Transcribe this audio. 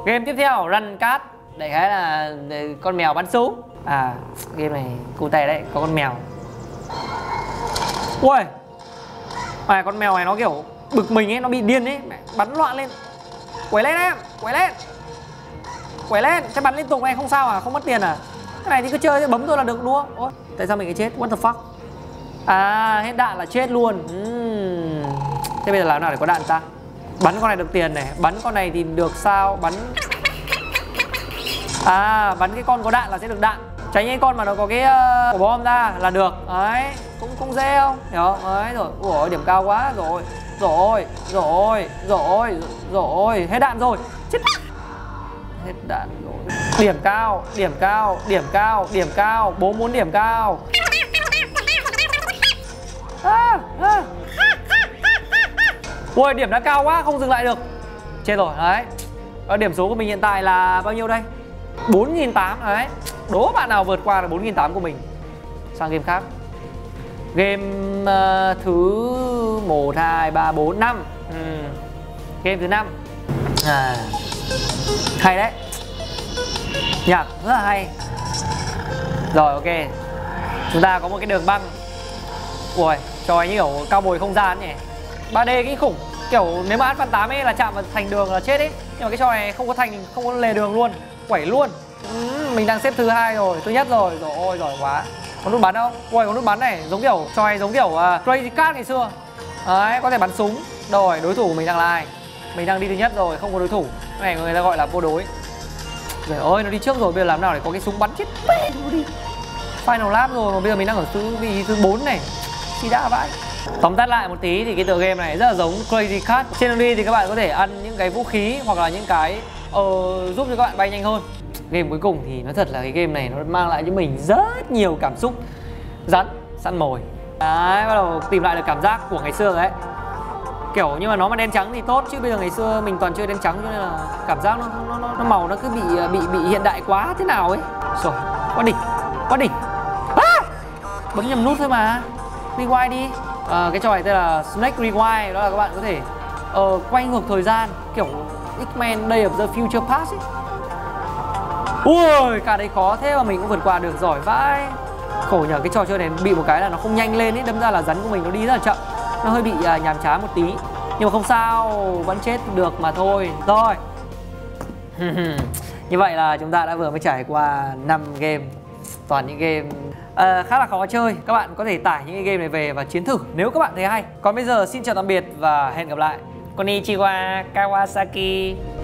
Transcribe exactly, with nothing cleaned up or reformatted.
Game tiếp theo Run Cat. Đại khái là con mèo bắn súng. À, game này cute đấy, có con mèo. Ui, à, con mèo này nó kiểu bực mình ấy, nó bị điên ấy, bắn loạn lên. Quẩy lên em, quẩy lên. Quẩy lên, sẽ bắn liên tục này không sao à, không mất tiền à? Cái này thì cứ chơi, bấm thôi là được đúng không? Ủa, tại sao mình lại chết? What the fuck? À, hết đạn là chết luôn. uhm. Thế bây giờ làm nào để có đạn ta? Bắn con này được tiền này, bắn con này thì được sao? Bắn... À, bắn cái con có đạn là sẽ được đạn. Tránh những con mà nó có cái uh, quả bom ra là được. Đấy, cũng cũng dễ không? Hiểu không? Đấy rồi, ủa điểm cao quá rồi. Rồi, rồi, rồi, rồi, hết đạn rồi. Chết. Hết đạn rồi. Điểm cao, điểm cao, điểm cao, điểm cao. Bố muốn điểm cao. À, à. Ui, điểm đã cao quá, không dừng lại được. Chết rồi, đấy. Ở điểm số của mình hiện tại là bao nhiêu đây? bốn nghìn tám trăm đấy. Đố bạn nào vượt qua được bốn nghìn tám trăm của mình. Sang game khác. Game uh, thứ một, hai, ba, bốn, năm. ừ. Game thứ năm. À, hay đấy. Nhạc rất là hay. Rồi, ok. Chúng ta có một cái đường băng. Ui, trò như kiểu cao bồi không gian nhỉ. ba D kinh khủng. Kiểu nếu mà Advance tám ấy là chạm vào thành đường là chết ấy. Nhưng mà cái trò này không có thành, không có lề đường luôn. Quẩy luôn. ừ, Mình đang xếp thứ hai rồi, thứ nhất rồi. Rồi ôi giỏi quá. Có nút bắn không? Ui, có nút bắn này, giống kiểu trò này giống kiểu uh, Crazy Cat ngày xưa. Đấy, có thể bắn súng. Rồi, đối thủ của mình đang là ai? Mình đang đi thứ nhất rồi, không có đối thủ. Cái này người ta gọi là vô đối. Trời ơi, nó đi trước rồi, bây giờ làm nào để có cái súng bắn chết bê nó đi. Final lap rồi mà bây giờ mình đang ở thứ vị thứ bốn này. Thì đã vãi. Tóm tắt lại một tí thì cái tựa game này rất là giống Crazy Cat. Trên đường đi thì các bạn có thể ăn những cái vũ khí hoặc là những cái uh, giúp cho các bạn bay nhanh hơn. Game cuối cùng thì nói thật là cái game này nó mang lại cho mình rất nhiều cảm xúc. Rắn, săn mồi. Đấy, bắt đầu tìm lại được cảm giác của ngày xưa đấy. Kiểu nhưng mà nó mà đen trắng thì tốt, chứ bây giờ ngày xưa mình toàn chơi đen trắng cho nên là cảm giác nó nó nó, nó màu nó cứ bị bị bị hiện đại quá thế nào ấy. Rồi, quá đỉnh, quá đỉnh. À! Bấm nhầm nút thôi mà. Rewind đi. À, cái trò này tên là Snake Rewind, đó là các bạn có thể uh, quay ngược thời gian kiểu X-Men Day of the Future Past ấy. Ui, cả đấy khó thế mà mình cũng vượt qua được, giỏi vãi. Khổ nhờ cái trò chơi này bị một cái là nó không nhanh lên ấy, đâm ra là rắn của mình nó đi rất là chậm. Nó hơi bị uh, nhàm chán một tí. Nhưng mà không sao, vẫn chết được mà thôi. Rồi. Như vậy là chúng ta đã vừa mới trải qua năm game. Toàn những game uh, khá là khó chơi. Các bạn có thể tải những game này về và chiến thử nếu các bạn thấy hay. Còn bây giờ xin chào tạm biệt và hẹn gặp lại. Konnichiwa, Kawasaki.